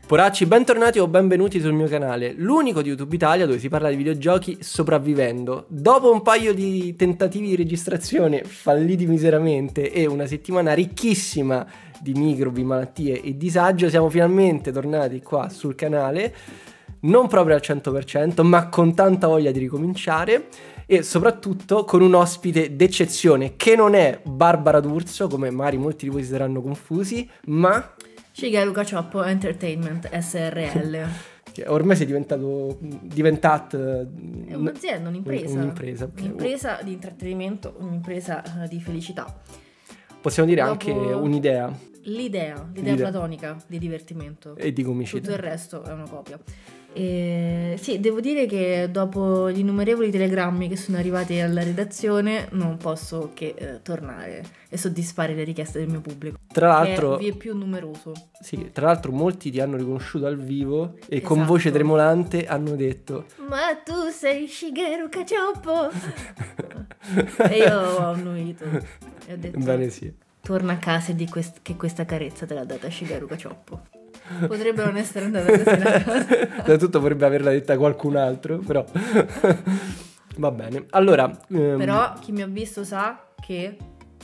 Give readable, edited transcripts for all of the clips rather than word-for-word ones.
Poracci, bentornati o benvenuti sul mio canale, l'unico di YouTube Italia dove si parla di videogiochi sopravvivendo. Dopo un paio di tentativi di registrazione falliti miseramente e una settimana ricchissima di microbi, malattie e disagio, siamo finalmente tornati qua sul canale, non proprio al 100%, ma con tanta voglia di ricominciare e soprattutto con un ospite d'eccezione che non è Barbara D'Urso, come magari molti di voi si saranno confusi, ma... Shigeru Cacioppo Entertainment SRL. Ormai sei diventato È un'azienda, un'impresa. Un'impresa, okay. Un'impresa di intrattenimento, un'impresa di felicità. Possiamo dire anche un'idea. L'idea platonica di divertimento. E di comicità. Tutto il resto è una copia. Sì, devo dire che dopo gli innumerevoli telegrammi che sono arrivati alla redazione non posso che tornare e soddisfare le richieste del mio pubblico. Tra l'altro, che è più numeroso. Sì, tra l'altro molti ti hanno riconosciuto al vivo e Esatto. Con voce tremolante hanno detto: ma tu sei Shigeru Cacioppo. E io ho annuito e ho detto: bene, sì. Torna a casa e di che questa carezza te l'ha data Shigeru Cacioppo. Potrebbe non essere andata così la cosa. Soprattutto potrebbe averla detta qualcun altro, però va bene. Allora, però chi mi ha visto sa che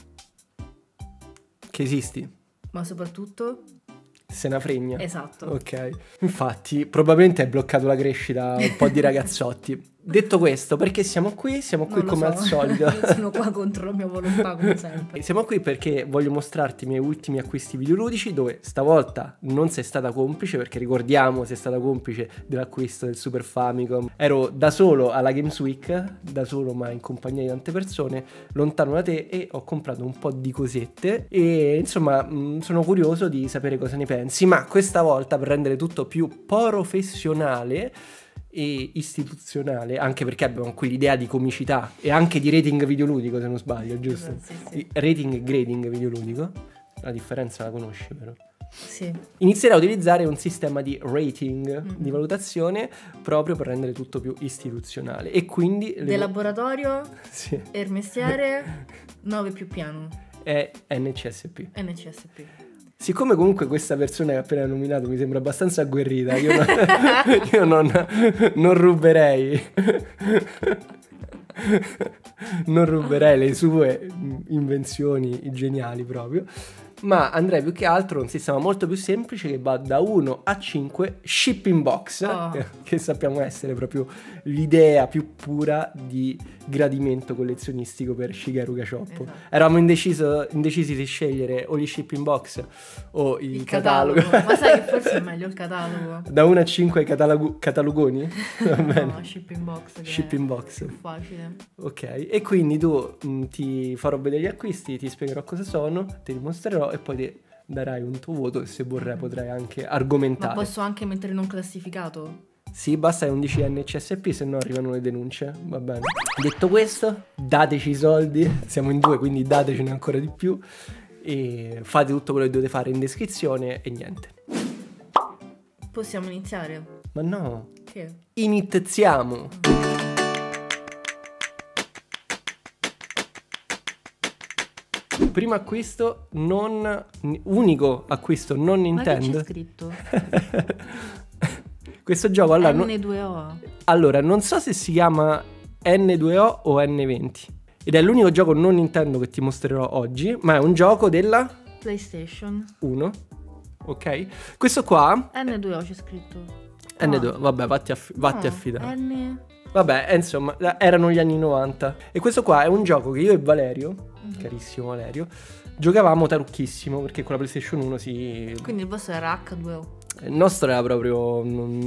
esisti, ma soprattutto se ne fregna. Esatto. Ok. Infatti, probabilmente hai bloccato la crescita un po' di ragazzotti. Detto questo, perché siamo qui? Siamo qui come al solito. Io sono qua contro la mia volontà, come sempre. Siamo qui perché voglio mostrarti i miei ultimi acquisti videoludici, dove stavolta non sei stata complice, perché ricordiamo, sei stata complice dell'acquisto del Super Famicom. Ero da solo alla Games Week, da solo ma in compagnia di tante persone, lontano da te, e ho comprato un po' di cosette e insomma sono curioso di sapere cosa ne pensi, ma questa volta, per rendere tutto più professionale e istituzionale, anche perché abbiamo qui l'idea di comicità e anche di rating videoludico, se non sbaglio, giusto? Sì. Rating e grading videoludico, la differenza la conosci, però? Sì. Inizierò a utilizzare un sistema di rating, di valutazione, proprio per rendere tutto più istituzionale e quindi del laboratorio, sì, il mestiere 9 più piano è NCSP. Siccome comunque questa persona che ho appena nominato mi sembra abbastanza agguerrita, io non ruberei le sue invenzioni geniali proprio, ma andrei più che altro a un sistema molto più semplice che va da 1 a 5 shipping box, che sappiamo essere proprio l'idea più pura di gradimento collezionistico per Shigeru Cacioppo. Esatto. Eravamo indecisi di scegliere o gli shipping box o il catalogo. Ma sai che forse è meglio il catalogo. Da 1 a 5 catalogoni? Va bene. No, shipping box. Shipping box. Più facile. Ok, e quindi tu ti farò vedere gli acquisti, ti spiegherò cosa sono, ti dimostrerò e poi ti darai un tuo voto e se vorrai potrai anche argomentare. Ma posso anche mettere non classificato? Sì, basta che 11 NCSP, se no arrivano le denunce, va bene. Detto questo, dateci i soldi, siamo in 2 quindi datecene ancora di più e fate tutto quello che dovete fare in descrizione e niente. Possiamo iniziare? Ma no. Che? Iniziamo. Primo acquisto unico acquisto non Nintendo. Ma che c'è scritto? Questo gioco allora N2O. Allora, non so se si chiama N2O o N20 ed è l'unico gioco non Nintendo che ti mostrerò oggi, ma è un gioco della PlayStation 1. Ok? Questo qua N2O c'è scritto. N2, vabbè, vatti a fidare. Vabbè, insomma, erano gli anni 90. E questo qua è un gioco che io e Valerio, carissimo Valerio, giocavamo tarucchissimo, perché con la PlayStation 1 si... Quindi il vostro era H2O. Il nostro era proprio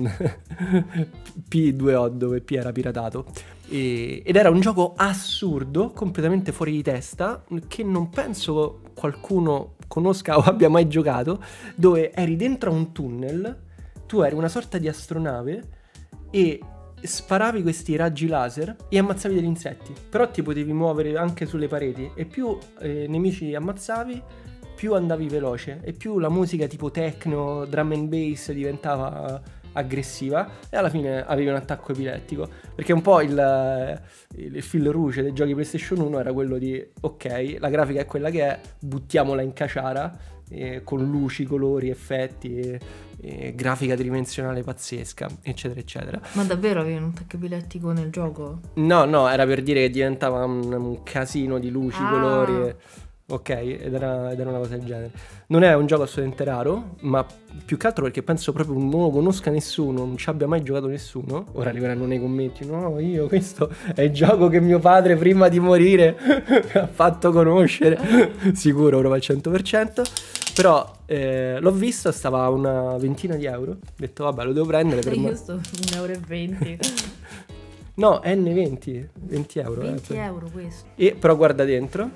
P2O, dove P era piratato. Ed era un gioco assurdo, completamente fuori di testa, che non penso qualcuno conosca o abbia mai giocato, dove eri dentro a un tunnel, tu eri una sorta di astronave e sparavi questi raggi laser e ammazzavi degli insetti, però ti potevi muovere anche sulle pareti e più nemici ammazzavi, più andavi veloce e più la musica tipo techno, drum and bass diventava aggressiva e alla fine avevi un attacco epilettico, perché un po' il fil rouge dei giochi PlayStation 1 era quello di ok, la grafica è quella che è, buttiamola in caciara con luci, colori, effetti, grafica tridimensionale pazzesca, eccetera eccetera. Ma davvero avevi un attaccabiletti nel gioco? No, era per dire che diventava un casino di luci, colori, ok, ed era una cosa del genere. Non è un gioco assolutamente raro, ma più che altro perché penso proprio non lo conosca nessuno, non ci abbia mai giocato nessuno. Ora arriveranno nei commenti: no, questo è il gioco che mio padre prima di morire mi ha fatto conoscere. Sicuro, proprio al 100%. Però l'ho visto, stava a una ventina di euro. Ho detto vabbè, lo devo prendere per Io sto 1,20 euro. No, N20, 20 euro. 20 euro questo. E però guarda dentro.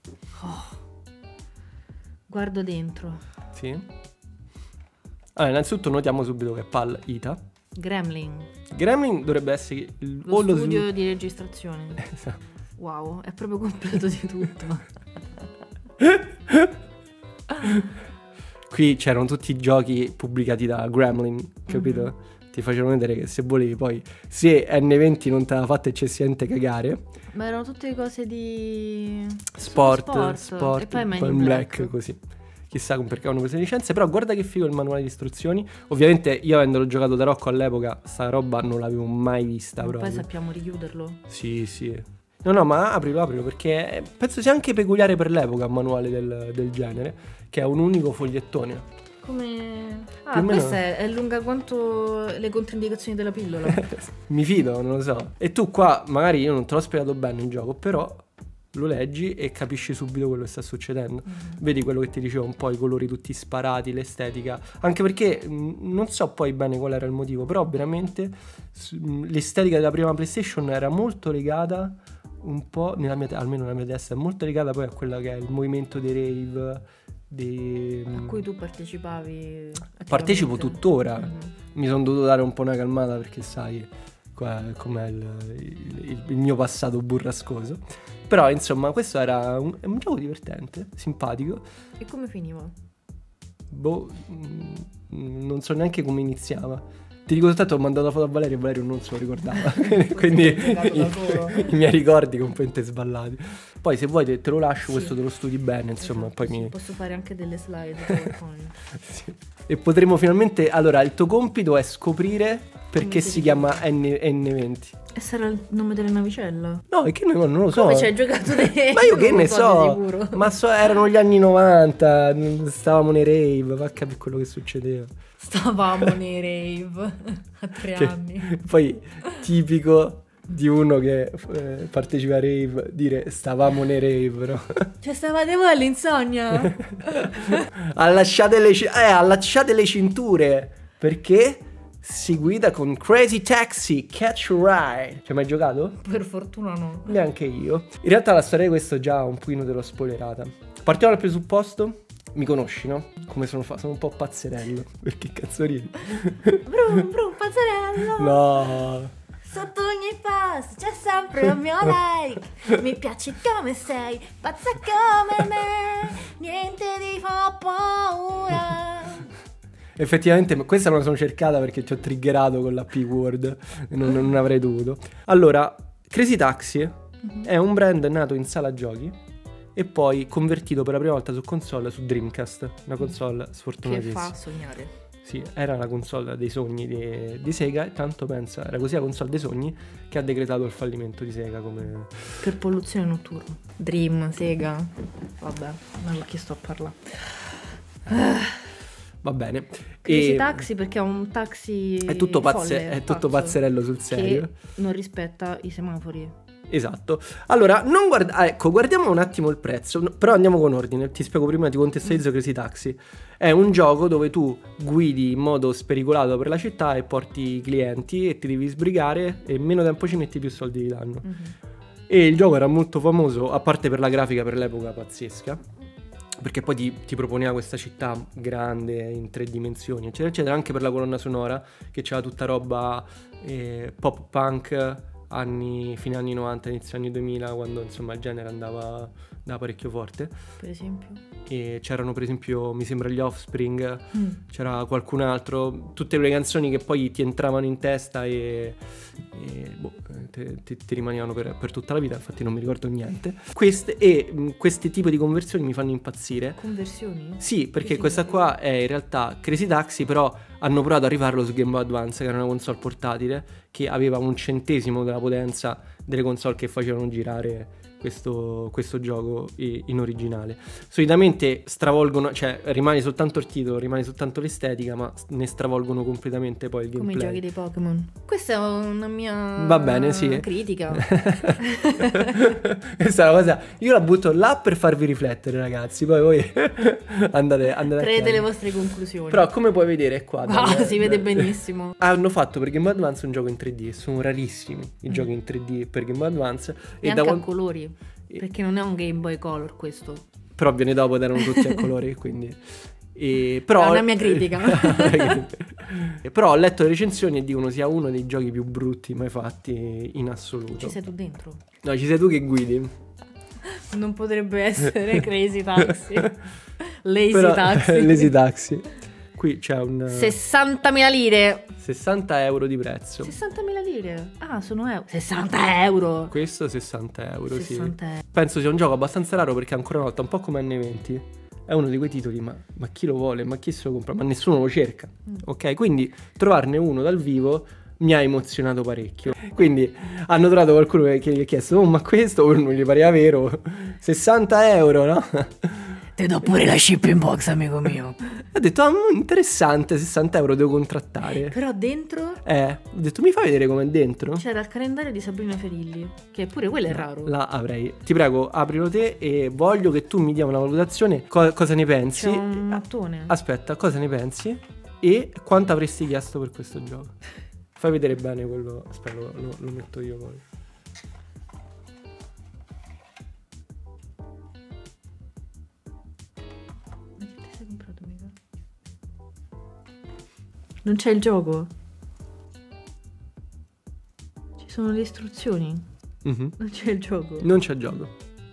Guardo dentro. Sì. Allora, innanzitutto notiamo subito che è PAL Ita. Gremlin dovrebbe essere lo studio di registrazione. Wow, è proprio completo di tutto. Qui c'erano tutti i giochi pubblicati da Gremlin, capito? Ti facevano vedere che se volevi poi, se N20 non te l'ha fatta eccessivamente cagare, ma erano tutte cose di sport e poi Man in in Black, così. Chissà perché hanno queste licenze. Però guarda che figo il manuale di istruzioni. Ovviamente io, avendolo giocato da Rocco all'epoca, sta roba non l'avevo mai vista. Ma proprio. poi sappiamo richiuderlo? Sì. No, ma aprilo perché penso sia anche peculiare per l'epoca un manuale del genere, che è un unico fogliettone. Come... questa è lunga quanto le controindicazioni della pillola. Mi fido, non lo so. E tu qua, magari io non te l'ho spiegato bene il gioco, però lo leggi e capisci subito quello che sta succedendo. Vedi quello che ti dicevo, un po' i colori tutti sparati, l'estetica. Anche perché non so poi bene qual era il motivo, però veramente l'estetica della prima PlayStation era molto legata un po', almeno nella mia testa, è molto legata poi a quella che è il movimento dei rave, a cui tu partecipavi. Partecipo tuttora. Mi sono dovuto dare un po' una calmata perché sai com'è il mio passato burrascoso. Però insomma questo era un gioco divertente, simpatico. E come finiva? Non so neanche come iniziava. Ti dico soltanto, ho mandato la foto a Valerio e Valerio non se lo ricordava. Quindi i miei ricordi completamente sballati. Poi se vuoi te lo lascio, questo te lo studi bene, insomma. Esatto, poi posso fare anche delle slide. sì. E potremo finalmente... Allora, il tuo compito è scoprire perché si chiama N20. E sarà il nome della navicella? No, è che non lo so. Come ci hai giocato Ma io che ne so? Ma erano gli anni 90, stavamo nei rave, va a capire quello che succedeva. Stavamo nei rave a 3 anni. Poi tipico di uno che partecipa a rave dire stavamo nei rave, no? Cioè stavate voi all'insonnia? allacciate le cinture, perché si guida con Crazy Taxi Catch a Ride. Ci hai mai giocato? Per fortuna no. Neanche io. In realtà la storia di questo già un pochino te l'ho spoilerata. Partiamo dal presupposto. Mi conosci, no? Come sono un po' pazzerello. Perché cazzo ridi? Brum, pazzerello. No. Sotto ogni post c'è sempre un mio like. Mi piaci come sei, pazza come me. Niente ti fa paura. Effettivamente questa me la sono cercata perché ti ho triggerato con la P-word. Non avrei dovuto. Allora, Crazy Taxi è un brand nato in sala giochi e poi convertito per la prima volta su console, su Dreamcast, una console sfortunatissima. Che fa sognare. Sì, era la console dei sogni di Sega, e tanto pensa, era così la console dei sogni che ha decretato il fallimento di Sega come... Per polluzione notturna. Dream, Sega, vabbè, non ho chiesto a parlare. Va bene. Crazy Taxi perché è un taxi è tutto pazzerello sul serio. Che non rispetta i semafori. Esatto. Allora, guardiamo un attimo il prezzo, però andiamo con ordine. Ti spiego prima, ti contestualizzo Crazy Taxi. È un gioco dove tu guidi in modo spericolato per la città e porti i clienti e ti devi sbrigare e meno tempo ci metti più soldi ti danno. E il gioco era molto famoso, a parte per la grafica per l'epoca pazzesca, perché poi ti proponeva questa città grande in 3 dimensioni, eccetera, eccetera, anche per la colonna sonora, che c'era tutta roba pop punk, fine anni 90, inizio anni 2000, quando insomma il genere andava parecchio forte. Per esempio? E c'erano per esempio, mi sembra, gli Offspring, c'era qualcun altro, tutte le canzoni che poi ti entravano in testa e veramente ti rimanevano per tutta la vita, infatti non mi ricordo niente. Questi tipi di conversioni mi fanno impazzire. Conversioni? Sì, perché Che questa significa? qua è in realtà Crazy Taxi, però hanno provato a rifarlo su Game Boy Advance, che era una console portatile che aveva 1/100 della potenza delle console che facevano girare questo gioco in originale. Solitamente stravolgono, cioè rimane soltanto il titolo, rimane soltanto l'estetica, ma ne stravolgono completamente poi il Come gameplay. i giochi dei Pokémon. Questa è una mia Va bene, sì. critica. Questa è una cosa, io la butto là per farvi riflettere, ragazzi, poi voi andate a Traete chiaro. le vostre conclusioni. Però come puoi vedere qua Si vede benissimo. hanno fatto per Game Boy Advance un gioco in 3D, sono rarissimi i giochi in 3D per Game Boy Advance E anche a colori, perché non è un Game Boy Color questo. però viene dopo ed erano tutti a colori, quindi però È una mia critica. però ho letto le recensioni e dicono sia uno dei giochi più brutti mai fatti in assoluto. Ci sei tu dentro? No, ci sei tu che guidi. Non potrebbe essere Crazy Taxi. Lazy Però, Taxi. Lazy Taxi. Qui c'è un 60.000 lire. 60 euro di prezzo. 60.000 lire. Ah, sono euro. 60 euro. Questo 60 euro, 60 sì. euro. Penso sia un gioco abbastanza raro perché ancora una volta, un po' come N20, è uno di quei titoli, ma chi lo vuole, ma chi se lo compra, ma nessuno lo cerca. Ok, quindi trovarne uno dal vivo mi ha emozionato parecchio. Quindi hanno trovato qualcuno che gli ha chiesto, oh, ma questo non gli pareva vero? 60 euro, no? Ti do pure la shipping box, amico mio. Ho detto, interessante, 60 euro devo contrattare. Però dentro Ho detto, mi fai vedere com'è dentro? c'era il calendario di Sabrina Ferilli, che pure quello è raro. La avrei. Ti prego, aprilo te e voglio che tu mi dia una valutazione. Cosa ne pensi? C'è un mattone. Aspetta, cosa ne pensi? E quanto avresti chiesto per questo gioco? Fai vedere bene quello. Aspetta, lo metto io poi. Ma che ti sei comprato, mica? Non c'è il gioco? Ci sono le istruzioni? Mhm. Non c'è il gioco? Non c'è gioco.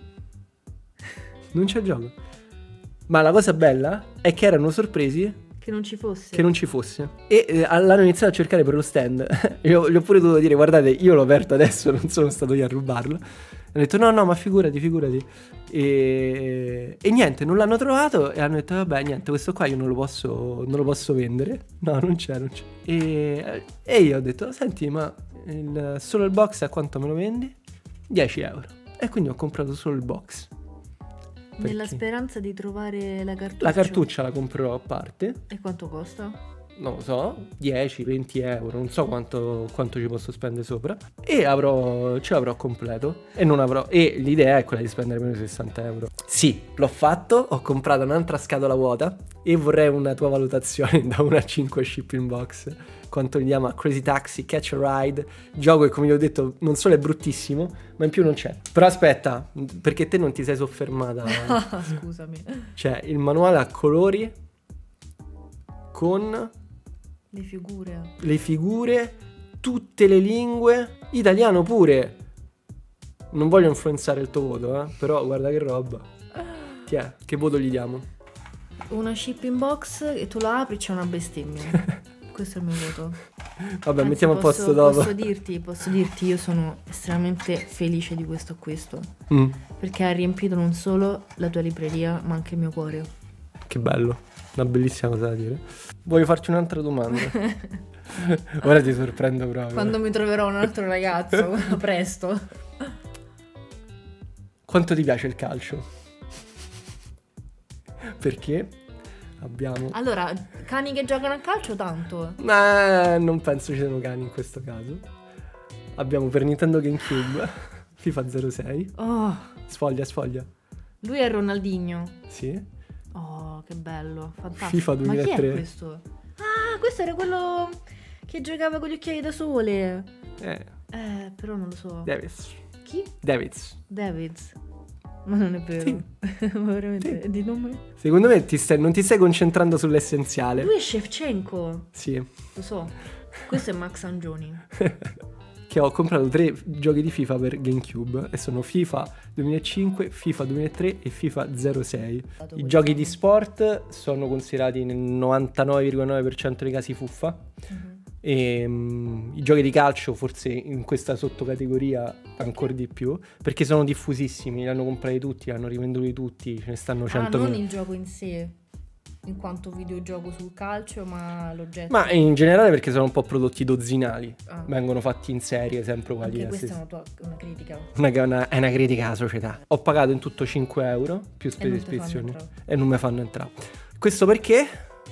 Non c'è gioco. Ma la cosa bella è che erano sorpresi Che non ci fosse? che non ci fosse. E l'hanno iniziato a cercare per lo stand. Gli ho pure dovuto dire, guardate, io l'ho aperto adesso, non sono stato io a rubarlo. Hanno detto, no, ma figurati. E niente, non l'hanno trovato e hanno detto, vabbè, niente, questo qua io non lo posso vendere. No, non c'è. E io ho detto, senti, ma solo il box a quanto me lo vendi? 10 euro. E quindi ho comprato solo il box. Nella Perché? speranza di trovare la cartuccia. La cartuccia la comprerò a parte. E quanto costa? Non lo so, 10-20 euro, non so quanto ci posso spendere sopra. E ce l'avrò completo. E l'idea è quella di spendere meno di 60 euro. Sì, l'ho fatto, ho comprato un'altra scatola vuota e vorrei una tua valutazione da 1 a 5 shipping box. Quanto gli chiama Crazy Taxi Catch a Ride. Gioco che, come vi ho detto, non solo è bruttissimo, ma in più non c'è. Però aspetta, perché te non ti sei soffermata. Scusami. C'è il manuale a colori con Le figure. tutte le lingue, italiano pure. Non voglio influenzare il tuo voto, però guarda che roba. Che voto gli diamo? Una shipping box e tu la apri, c'è una bestemmia. Questo è il mio voto. Vabbè, Anzi, mettiamo a posto dopo. Posso dirti, io sono estremamente felice di questo acquisto. Mm, Perché ha riempito non solo la tua libreria, ma anche il mio cuore. che bello, una bellissima cosa da dire. Voglio farci un'altra domanda. Ora ti sorprendo proprio. Quando mi troverò un altro ragazzo, presto. Quanto ti piace il calcio? Perché abbiamo... Allora, cani che giocano a calcio tanto. Non penso ci siano cani in questo caso. Abbiamo per Nintendo GameCube FIFA 06. Oh, Sfoglia. lui è Ronaldinho. Sì. Oh, che bello, fantastico. FIFA Ma chi 2003. è questo? Ah, questo era quello che giocava con gli occhiali da sole. Però non lo so. Davids. Chi? Davids. Ma non è vero. Sì. Ma veramente, Sì. di nome? Secondo me non ti stai concentrando sull'essenziale. Lui è Shevchenko. Sì. Lo so. Questo è Max Angioni. Che ho comprato 3 giochi di FIFA per GameCube e sono FIFA 2005, FIFA 2003 e FIFA 06. I giochi di sport sono considerati nel 99,9% dei casi fuffa. E i giochi di calcio forse in questa sottocategoria ancora di più, perché sono diffusissimi, li hanno comprati tutti, li hanno rivenduti tutti, ce ne stanno 100.000. non il gioco in sé, in quanto videogioco sul calcio, ma l'oggetto. Ma in generale perché sono un po' prodotti dozzinali, Ah. vengono fatti in serie, sempre uguali. Anche questa è una critica. È una critica alla società. Ho pagato in tutto 5 euro più spese di iscrizione e non mi fanno entrare. Questo perché?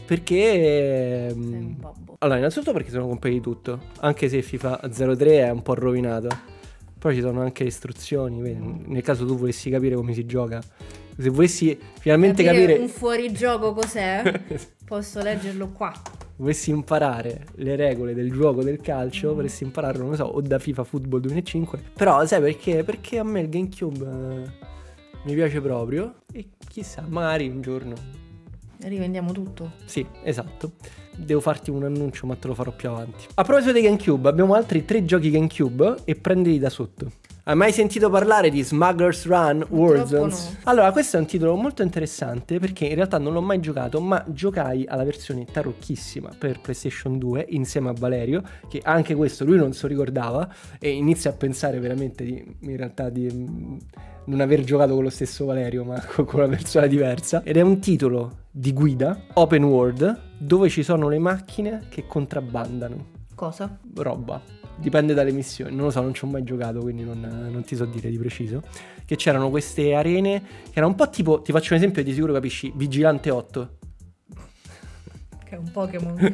Perché Sei un babbo. allora, innanzitutto perché sono comprati di tutto, anche se FIFA 03 è un po' rovinato. Poi ci sono anche le istruzioni, vedi, nel caso tu volessi capire come si gioca. Se volessi finalmente capire un fuorigioco cos'è? Posso leggerlo qua. volessi imparare le regole del gioco del calcio, vorresti impararlo, non lo so, o da FIFA Football 2005. Però sai perché? Perché a me il GameCube mi piace proprio e chissà, magari un giorno. Rivendiamo tutto. Sì, esatto. Devo farti un annuncio, ma te lo farò più avanti. A proposito di GameCube, abbiamo altri 3 giochi GameCube e prendili da sotto. Hai mai sentito parlare di Smuggler's Run Warzone? no. Allora, questo è un titolo molto interessante perché in realtà non l'ho mai giocato, ma giocai alla versione tarocchissima per PlayStation 2 insieme a Valerio, che anche questo lui non se lo ricordava e inizia a pensare veramente in realtà di non aver giocato con lo stesso Valerio, ma con una persona diversa. Ed è un titolo di guida, open world, dove ci sono le macchine che contrabbandano Cosa? roba. Dipende dalle missioni, non lo so, non ci ho mai giocato, quindi non ti so dire di preciso. Che c'erano queste arene che erano un po' tipo, ti faccio un esempio, di sicuro capisci, Vigilante 8. Che è un Pokémon.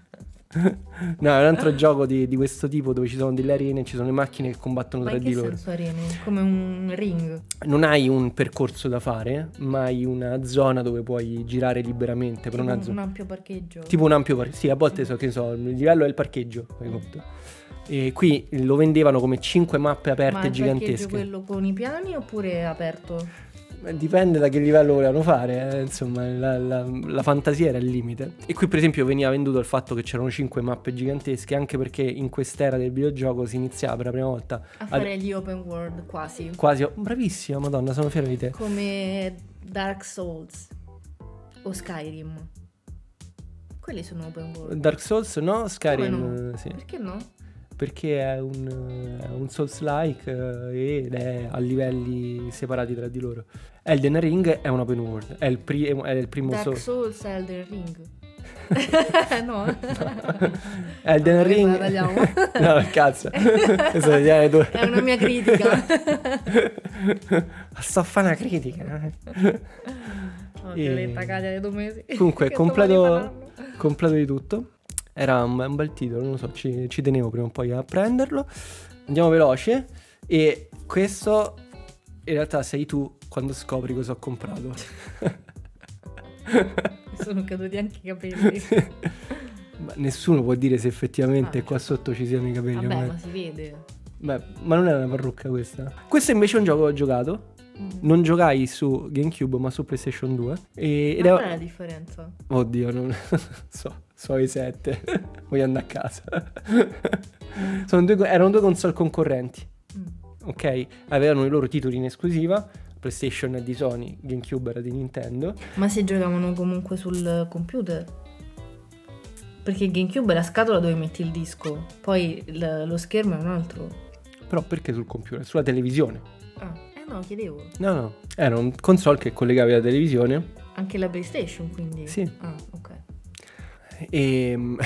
No, è un altro gioco di questo tipo dove ci sono delle arene e ci sono le macchine che combattono Ma tra in di che loro. senso arene? Come un ring. Non hai un percorso da fare, ma hai una zona dove puoi girare liberamente per Tipo una zona. un ampio parcheggio. Tipo un ampio parcheggio. Sì, a volte so che so, il livello è il parcheggio, fai conto. E qui lo vendevano come 5 mappe aperte Ma il gigantesche. parcheggio quello con i piani oppure aperto? Dipende da che livello volevano fare, insomma, la fantasia era il limite. E qui, per esempio, veniva venduto il fatto che c'erano 5 mappe gigantesche, anche perché in quest'era del videogioco si iniziava per la prima volta A fare gli open world quasi. quasi. Bravissima, Madonna, sono fiero di te. Come Dark Souls o Skyrim. Quelli sono open world. Dark Souls no, Skyrim Come no? sì. Perché no? Perché è un Souls-like ed è a livelli separati tra di loro. Elden Ring è un open world, è il primo Dark Souls. Souls e Elden Ring. No. Elden Vabbè, Ring. la tagliamo. No, cazzo. È una mia critica. Sto a fare una critica. Oh, che le cagate alle 2 mesi. Comunque, Che domani faranno. completo di tutto. Era un bel titolo, non lo so, ci tenevo prima o poi a prenderlo. Andiamo veloce. E questo in realtà sei tu quando scopri cosa ho comprato. Sono caduti anche i capelli. Ma nessuno può dire se effettivamente Ah, qua sotto ci siano i capelli. Vabbè, ma- ma si vede. Beh, ma non è una parrucca questa. Questo invece è un gioco che ho giocato. Non giocai su GameCube ma su PlayStation 2 ed Ma è... qual è la differenza? Oddio, non so i 7. Voglio andare a casa. Erano 2 console concorrenti. Ok? Avevano i loro titoli in esclusiva. PlayStation è di Sony, GameCube era di Nintendo. Ma si giocavano comunque sul computer? Perché il GameCube è la scatola dove metti il disco, poi lo schermo è un altro. Però perché sul computer? Sulla televisione. No, chiedevo. No. Era un console che collegavi alla televisione. Anche la PlayStation, quindi? Sì. Ah, ok. E... Ma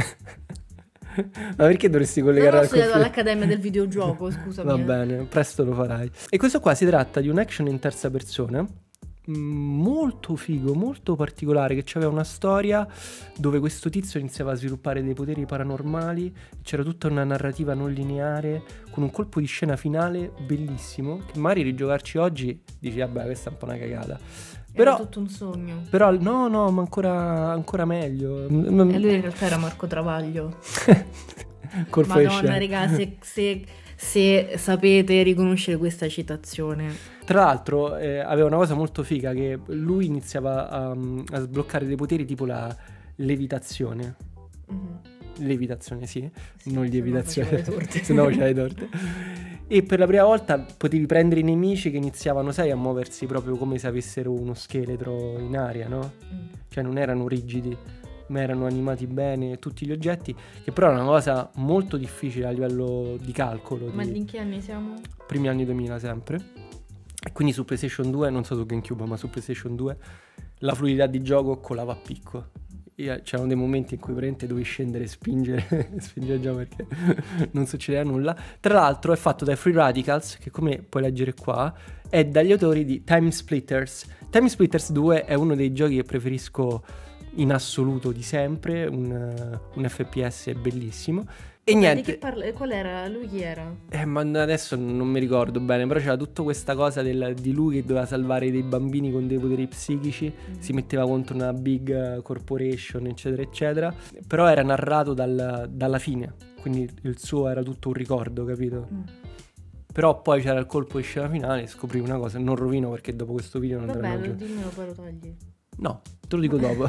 perché dovresti Non collegare ho al studiato computer? all'Accademia del Videogioco, scusami. Va bene, presto lo farai. E questo qua si tratta di un action in terza persona molto figo, molto particolare, che aveva una storia dove questo tizio iniziava a sviluppare dei poteri paranormali, c'era tutta una narrativa non lineare con un colpo di scena finale bellissimo che magari rigiocarci oggi dici vabbè questa è un po' una cagata. Era Però, tutto un sogno. però no, ma ancora meglio. E lui in realtà era Marco Travaglio. Colpo di Madonna, scena. raga, se sapete riconoscere questa citazione. Tra l'altro aveva una cosa molto figa che lui iniziava a sbloccare dei poteri tipo la levitazione. Levitazione, sì, non lievitazione, se no c'è le torte. E per la prima volta potevi prendere i nemici che iniziavano, sai, a muoversi proprio come se avessero uno scheletro in aria, no? Cioè non erano rigidi. ma erano animati bene tutti gli oggetti, che però era una cosa molto difficile a livello di calcolo. Ma in che anni siamo? Primi anni 2000 sempre. E quindi su PlayStation 2, non so su GameCube, ma su PlayStation 2 la fluidità di gioco colava a picco. C'erano dei momenti in cui veramente dovevi scendere e spingere già perché non succedeva nulla. Tra l'altro è fatto dai Free Radicals, che come puoi leggere qua è dagli autori di Time Splitters. Time Splitters 2 è uno dei giochi che preferisco in assoluto di sempre, un FPS bellissimo. E niente. Qual era? Lui chi era? Ma adesso non mi ricordo bene, però c'era tutta questa cosa di lui che doveva salvare dei bambini con dei poteri psichici, si metteva contro una big corporation, eccetera, eccetera. Però era narrato dalla fine, quindi il suo era tutto un ricordo, capito? Però poi c'era il colpo di scena finale e scoprì una cosa, non rovino perché dopo questo video non andrà Vabbè, dimmelo, poi lo togli. No, te lo dico dopo.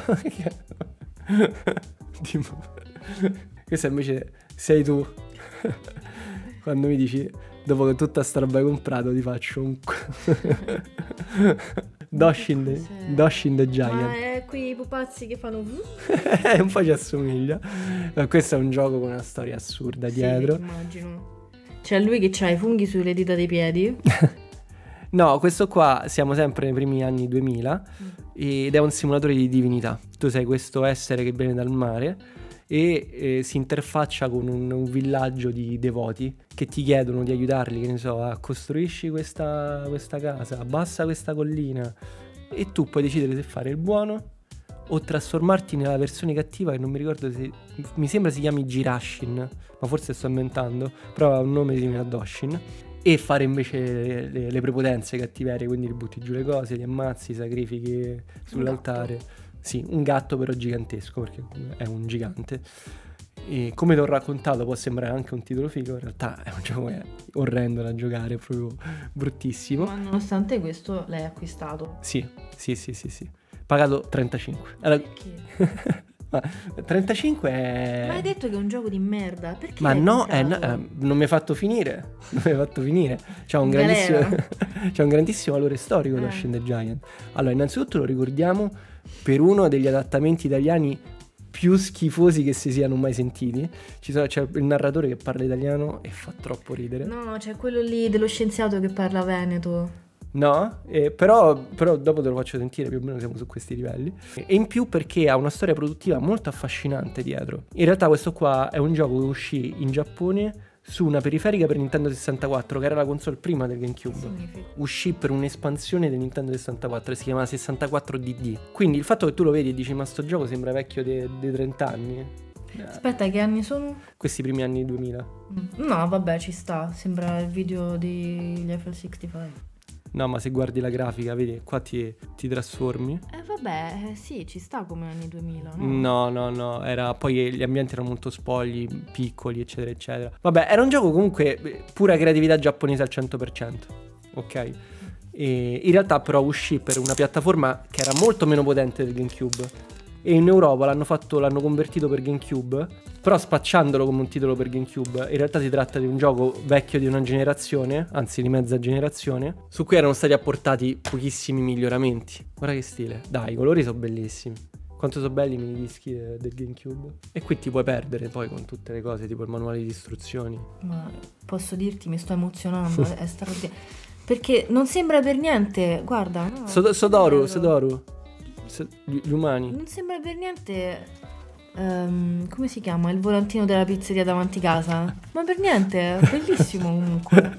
Questa invece sei tu. Quando mi dici, dopo che tutta sta roba hai comprato, ti faccio un Doshin the Giant. Ma è quei pupazzi che fanno un po' ci assomiglia. Ma questo è un gioco con una storia assurda dietro. Immagino. C'è lui che c'ha i funghi sulle dita dei piedi. No, questo qua siamo sempre nei primi anni 2000 ed è un simulatore di divinità. Tu sei questo essere che viene dal mare e si interfaccia con un villaggio di devoti che ti chiedono di aiutarli, che ne so, costruisci questa casa, abbassa questa collina, e tu puoi decidere se fare il buono o trasformarti nella versione cattiva, che non mi ricordo se mi sembra si chiami Jirashin, ma forse sto inventando, però ha un nome simile a Doshin, e fare invece le prepotenze cattiverie, quindi li butti giù le cose, li ammazzi, sacrifichi sull'altare. Sì, un gatto però gigantesco, perché è un gigante. E come ti ho raccontato può sembrare anche un titolo figo, in realtà è un gioco che è orrendo da giocare, è proprio bruttissimo. Ma nonostante questo l'hai acquistato? Sì. Pagato 35. Allora, perché? Ma 35 è... Ma hai detto che è un gioco di merda, perché? Ma no, non mi hai fatto finire. C'ha un grandissimo valore storico Doshin the Giant. Allora, innanzitutto lo ricordiamo per uno degli adattamenti italiani più schifosi che si siano mai sentiti. C'è il narratore che parla italiano e fa troppo ridere. No, c'è quello lì dello scienziato che parla veneto. No, però dopo te lo faccio sentire, più o meno siamo su questi livelli. E in più perché ha una storia produttiva molto affascinante dietro. In realtà questo qua è un gioco che uscì in Giappone su una periferica per Nintendo 64, che era la console prima del GameCube. Uscì per un'espansione del Nintendo 64 e si chiama 64DD. Quindi il fatto che tu lo vedi e dici ma sto gioco sembra vecchio dei 30 anni. Aspetta, che anni sono? Questi primi anni 2000. No, vabbè, ci sta. Sembra il video degli Eiffel 65. No, ma se guardi la grafica, vedi, qua ti trasformi. Vabbè, sì, ci sta come anni 2000, no? No, poi gli ambienti erano molto spogli, piccoli, eccetera, eccetera. Vabbè, era un gioco comunque pura creatività giapponese al 100%, ok? E in realtà però uscì per una piattaforma che era molto meno potente del GameCube. E in Europa l'hanno convertito per GameCube, però spacciandolo come un titolo per GameCube. In realtà si tratta di un gioco vecchio di una generazione, anzi di mezza generazione, su cui erano stati apportati pochissimi miglioramenti. Guarda che stile, dai, i colori sono bellissimi. Quanto sono belli i minidischi del GameCube. E qui ti puoi perdere poi con tutte le cose, tipo il manuale di istruzioni. Ma posso dirti, mi sto emozionando, è straordinario. Perché non sembra per niente, guarda, no, Sodoru, gli umani. non sembra per niente, come si chiama? Il volantino della pizzeria davanti casa. Ma per niente, è bellissimo comunque.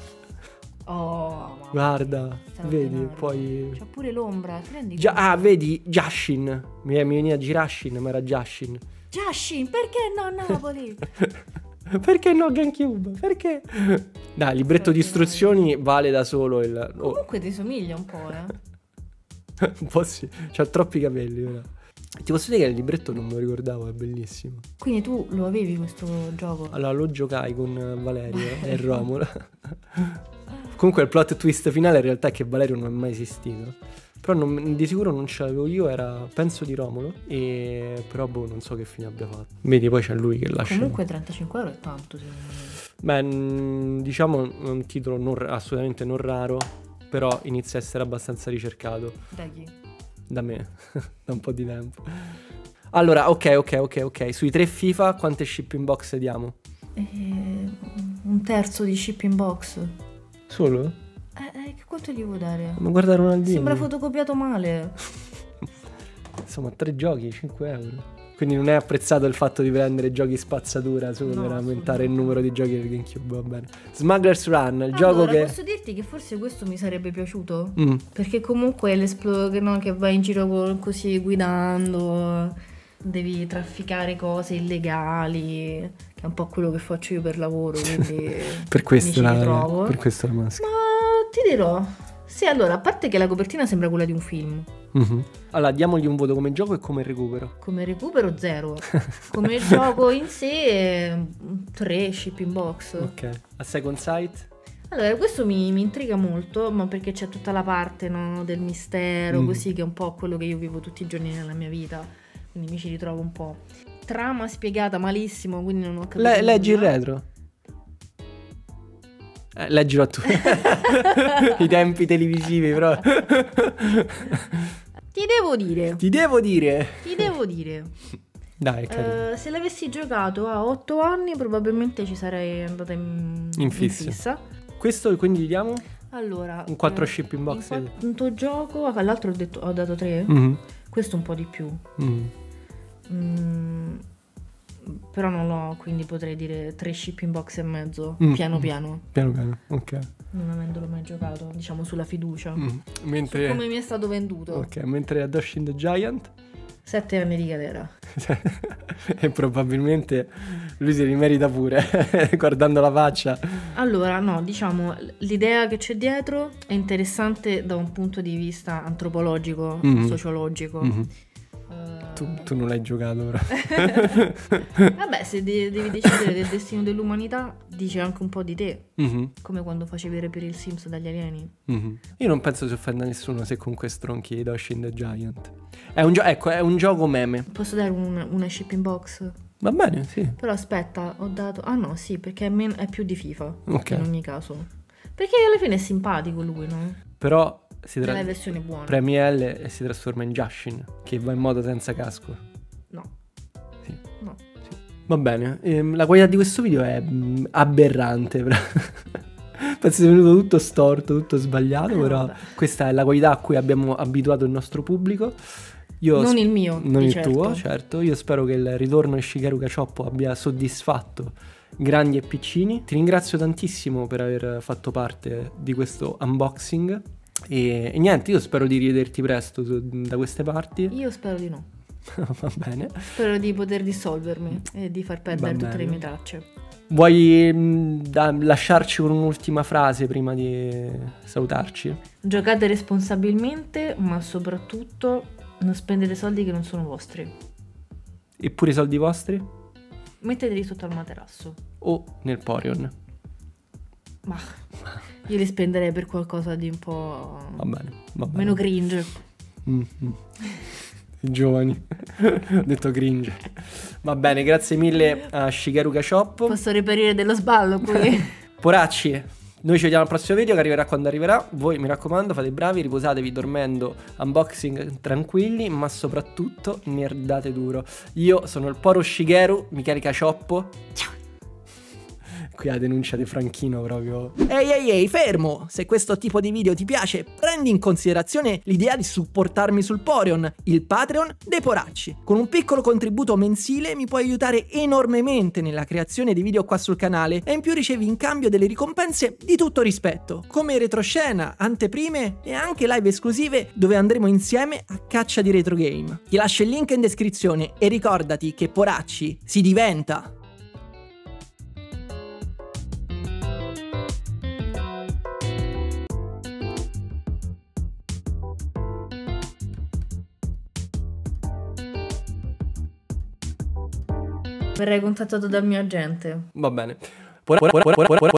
Oh, guarda, vedi, poi... c'ha pure l'ombra, ti rendi vedi, Jashin. Mi veniva Jirashin, ma era Jashin. Jashin, perché no Napoli? Perché no GameCube? Perché? Dai, il libretto di istruzioni vale da solo il... Comunque ti somiglia un po', Un po' sì, c'ha troppi capelli ora. Ti posso dire che il libretto non me lo ricordavo, è bellissimo. Quindi tu lo avevi questo gioco? Allora lo giocai con Valerio e Romolo. Comunque il plot twist finale in realtà è che Valerio non è mai esistito. Però di sicuro non ce l'avevo io, era penso di Romolo. E però non so che fine abbia fatto. Vedi, poi c'è lui che lascia. Comunque 35 euro è tanto secondo me. Beh, diciamo è un titolo assolutamente non raro, però inizia a essere abbastanza ricercato. Da chi? Da me, da un po' di tempo. Allora, ok. Sui 3 FIFA quante shipping box diamo? Un terzo di shipping box. Solo? Che quanto gli vuoi dare? Ma guarda Ronaldinho. Sembra fotocopiato male. Insomma, 3 giochi, 5 euro. Quindi non è apprezzato il fatto di prendere giochi spazzatura solo per aumentare il numero di giochi del GameCube, va bene. Smuggler's Run, il gioco che... posso dirti che forse questo mi sarebbe piaciuto? Perché comunque che vai in giro così guidando, devi trafficare cose illegali, che è un po' quello che faccio io per lavoro, quindi per questo mi ci ritrovo. Per questo la maschera. Ma ti dirò... Sì, allora, a parte che la copertina sembra quella di un film. Allora, diamogli un voto come gioco e come recupero. Come recupero 0. Come gioco in sé 3 shipping box. Ok. A Second Sight? Allora, questo mi intriga molto, ma perché c'è tutta la parte, no, del mistero, così, che è un po' quello che io vivo tutti i giorni nella mia vita. Quindi mi ci ritrovo un po'. Trama spiegata malissimo, quindi non ho capito. Leggi il retro. Leggilo a tu. I tempi televisivi, però. Ti devo dire. Dai, se l'avessi giocato a 8 anni, probabilmente ci sarei andata in fissa. Questo quindi gli diamo? Allora, un 4 shipping box. In quanto gioco, all'altro ho dato 3. Questo un po' di più. Però non l'ho, quindi potrei dire 3 shipping box e mezzo, piano piano, ok. Non avendolo mai giocato, diciamo sulla fiducia, mentre... come mi è stato venduto. Ok, mentre a Doshin the Giant 7 anni di galera. E probabilmente lui se li merita pure, guardando la faccia. Allora, no, diciamo, l'idea che c'è dietro è interessante da un punto di vista antropologico, sociologico. Tu non l'hai giocato, però. Vabbè, se devi decidere del destino dell'umanità, dice anche un po' di te. Come quando facevi reperire il Sims dagli alieni. Io non penso si offenda nessuno se comunque stronchi di Doshin the Giant. È un gioco meme. Posso dare una shipping box? Va bene, sì. Però aspetta, ho dato... Ah no, sì, perché è più di FIFA. Ok. In ogni caso. Perché alla fine è simpatico lui, no? Però... la versione buona. Premi L e si trasforma in Jushin, che va in moto senza casco. No. Sì. No. Sì. Va bene. La qualità di questo video è aberrante. Penso sia venuto tutto storto, tutto sbagliato, però vabbè. Questa è la qualità a cui abbiamo abituato il nostro pubblico. Non il mio. Non il certo. tuo, certo. Io spero che il ritorno di Shigeru Kachoppo abbia soddisfatto grandi e piccini. Ti ringrazio tantissimo per aver fatto parte di questo unboxing. E niente, io spero di rivederti presto da queste parti. Io spero di no. Va bene. Spero di poter dissolvermi e di far perdere tutte le mie tracce. Vuoi lasciarci con un'ultima frase prima di salutarci? Giocate responsabilmente, ma soprattutto non spendete soldi che non sono vostri. Eppure i soldi vostri? Metteteli sotto al materasso. O nel Porion. Ma io li spenderei per qualcosa di un po'... Va bene. meno cringe. I giovani. Ho detto cringe. Va bene, grazie mille a Shigeru Kachoppo. Posso reperire dello sballo qui. Poracci, noi ci vediamo al prossimo video che arriverà quando arriverà. Voi mi raccomando, fate i bravi, riposatevi dormendo, unboxing tranquilli, ma soprattutto nerdate duro. Io sono il Poro Shigeru, Michele Kachoppo. Ciao. Qui la denuncia di Franchino proprio. Ehi, fermo! Se questo tipo di video ti piace, prendi in considerazione l'idea di supportarmi sul Porion, il Patreon dei Poracci. Con un piccolo contributo mensile mi puoi aiutare enormemente nella creazione di video qua sul canale e in più ricevi in cambio delle ricompense di tutto rispetto, come retroscena, anteprime e anche live esclusive dove andremo insieme a caccia di retro game. Ti lascio il link in descrizione e ricordati che Poracci si diventa! Verrei contattato dal mio agente. Va bene.